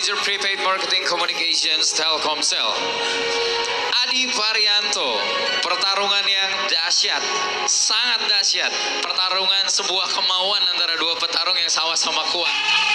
Manager Prepaid Marketing Communications Telkomsel. Adi Varianto, pertarungan yang dahsyat, sangat dahsyat. Pertarungan sebuah kemauan antara dua petarung yang sama-sama kuat.